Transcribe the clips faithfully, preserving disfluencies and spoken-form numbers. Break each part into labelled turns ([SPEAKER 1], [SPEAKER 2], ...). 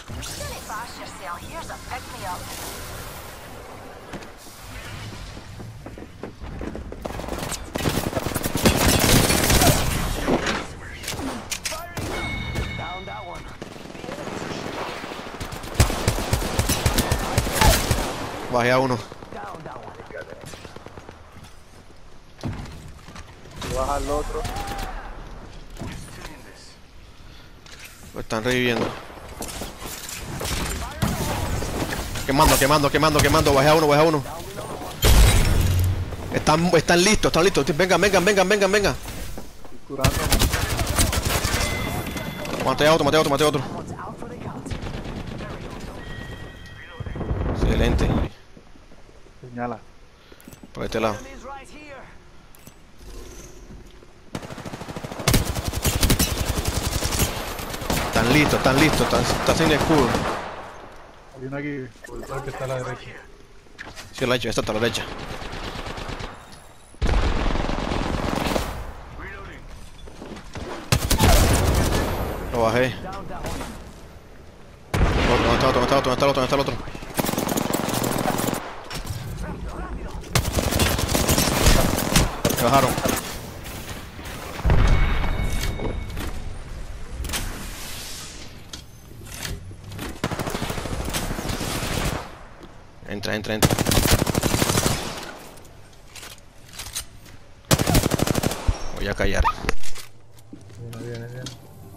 [SPEAKER 1] Don't bash yourself. Here's a pick me up.
[SPEAKER 2] Down that one.
[SPEAKER 3] Bajé a uno.
[SPEAKER 2] Down that one.
[SPEAKER 4] Y baja al otro.
[SPEAKER 3] Lo están reviviendo. Quemando, quemando, quemando, quemando. Bajé a uno, bajé a uno. Están, están listos, están listos. Vengan, vengan, vengan, vengan, vengan.
[SPEAKER 4] Estoy curando.
[SPEAKER 3] Maté a otro, maté a otro, maté a otro.
[SPEAKER 2] One's out for the count.
[SPEAKER 3] Excelente.
[SPEAKER 4] Señala.
[SPEAKER 3] Por este lado.
[SPEAKER 2] Enemies right here.
[SPEAKER 3] Están listos, están listos. Están, están sin escudo.
[SPEAKER 4] Hay uno aquí. Por el lado que está a la derecha.
[SPEAKER 3] Sí, a la derecha, esta está a la derecha. Lo bajé.
[SPEAKER 2] Down that one.
[SPEAKER 3] Otro, ¿dónde está el otro? ¿Dónde está el otro? ¿Dónde está el otro? ¿Dónde está el otro? Me bajaron. Entra, entra, entra. Voy a callar.
[SPEAKER 4] Viene, viene, viene.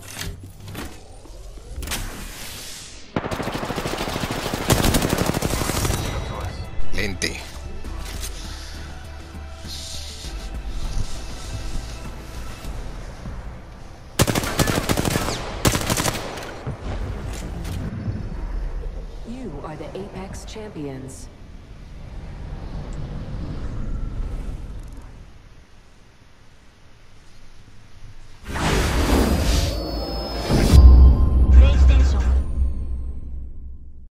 [SPEAKER 3] Lente.
[SPEAKER 5] You are the Apex champions.